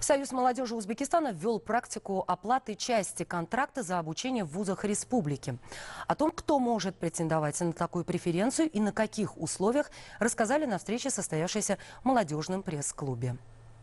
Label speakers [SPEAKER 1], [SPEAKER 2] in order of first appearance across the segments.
[SPEAKER 1] Союз молодежи Узбекистана ввел практику оплаты части контракта за обучение в вузах республики. О том, кто может претендовать на такую преференцию и на каких условиях, рассказали на встрече, состоявшейся в молодежном пресс-клубе.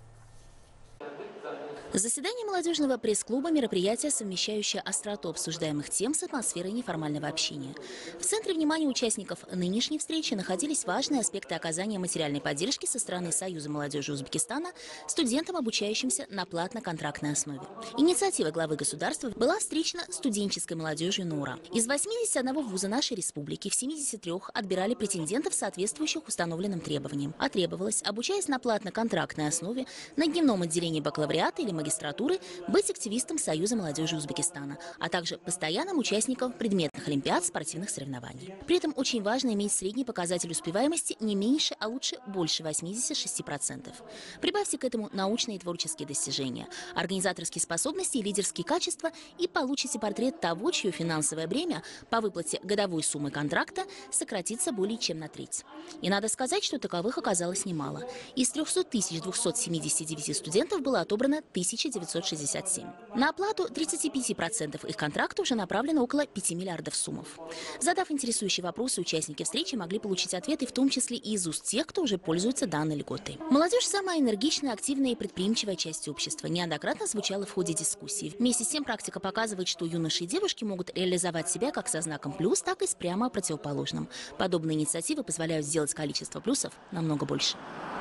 [SPEAKER 2] Заседание молодежного пресс-клуба – мероприятие, совмещающее остроту обсуждаемых тем с атмосферой неформального общения. В центре внимания участников нынешней встречи находились важные аспекты оказания материальной поддержки со стороны Союза молодежи Узбекистана студентам, обучающимся на платно-контрактной основе. Инициатива главы государства была встречена студенческой молодежью НОРА. Из 81 вуза нашей республики в 73 отбирали претендентов, соответствующих установленным требованиям. А требовалось, обучаясь на платно-контрактной основе, на дневном отделении бакалавриата или магистратуры, быть активистом Союза молодежи Узбекистана, а также постоянным участником предметных олимпиад, спортивных соревнований. При этом очень важно иметь средний показатель успеваемости не меньше, а лучше больше 86%. Прибавьте к этому научные и творческие достижения, организаторские способности и лидерские качества, и получите портрет того, чье финансовое бремя по выплате годовой суммы контракта сократится более чем на треть. И надо сказать, что таковых оказалось немало. Из 300 279 студентов было отобрано 1967. На оплату 35% их контракта уже направлено около 5 миллиардов суммов. Задав интересующие вопросы, участники встречи могли получить ответы, в том числе и из уст тех, кто уже пользуется данной льготой. Молодежь – самая энергичная, активная и предприимчивая часть общества. Неоднократно звучала в ходе дискуссий. Вместе с тем практика показывает, что юноши и девушки могут реализовать себя как со знаком плюс, так и с прямо противоположным. Подобные инициативы позволяют сделать количество плюсов намного больше.